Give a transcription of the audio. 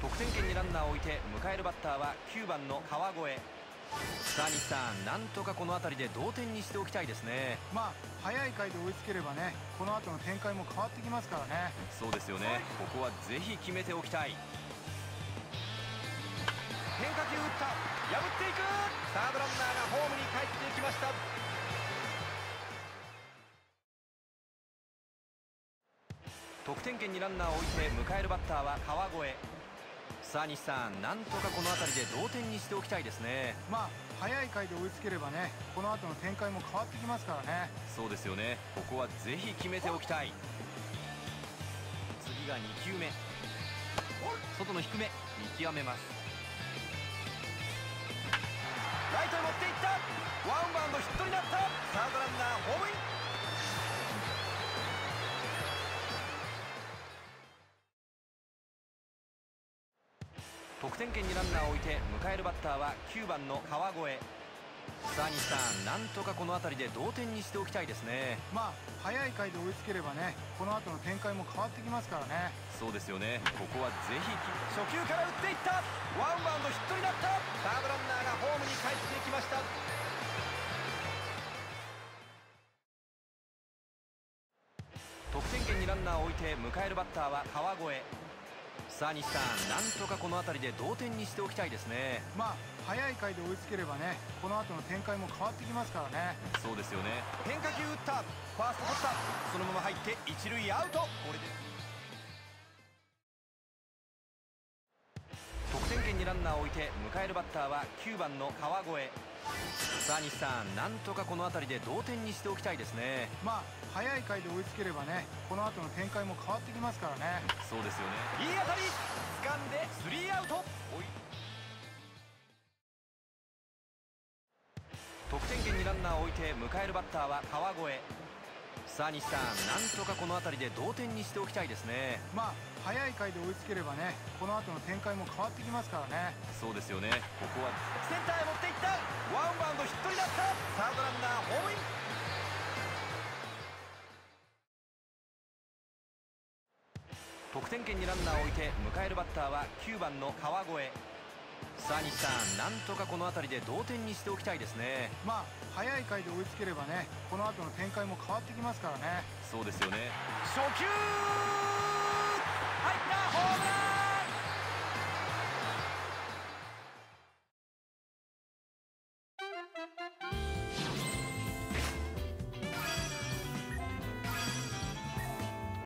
得点圏にランナーを置いて迎えるバッターは9番の川越。さあ西さん、なんとかこの辺りで同点にしておきたいですね。 早い回で追いつければね、この後の展開も変わってきますからね。 そうですよね。ここはぜひ決めておきたい。変化球打った、破っていく。サードランナーがホームに帰っていきました。得点圏にランナーを置いて迎えるバッターは川越。さあ西さん、なんとかこの辺りで同点にしておきたいですね。 早い回で追いつければね、この後の展開も変わってきますからね。 そうですよね。ここはぜひ決めておきたい。次が2球目、外の低め見極めます。ライトへ持っていった。ワンバウンドヒットになった。サードランナーホームイン。得点圏にランナーを置いて迎えるバッターは9番の川越。さあ西さん、なんとかこの辺りで同点にしておきたいですね。 早い回で追いつければね、この後の展開も変わってきますからね。 そうですよね。ここはぜひ初球から打っていった。ワンバウンドヒットになった。サードランナーがホームに帰っていきました。得点圏にランナーを置いて迎えるバッターは川越。さあ西さん、なんとかこの辺りで同点にしておきたいですね。 早い回で追いつければね、この後の展開も変わってきますからね。 そうですよね。変化球打った、ファースト取った、そのまま入って一塁アウト。これで得点圏にランナーを置いて迎えるバッターは9番の川越。さあ西さん、なんとかこの辺りで同点にしておきたいですね。 早い回で追いつければね、この後の展開も変わってきますからね。 そうですよね。いい当たり、掴んでスリーアウト。得点圏にランナーを置いて迎えるバッターは川越。さあ西さん、なんとかこの辺りで同点にしておきたいですね。 早い回で追いつければね、この後の展開も変わってきますからね。 そうですよね。ここはセンターへ持っていった。ワンバウンドヒットになった。サードランナーホームイン。得点圏にランナーを置いて迎えるバッターは9番の川越。さあ西さん、なんとかこの辺りで同点にしておきたいですね。 早い回で追いつければね、この後の展開も変わってきますからね。 そうですよね。初球入った、ホーム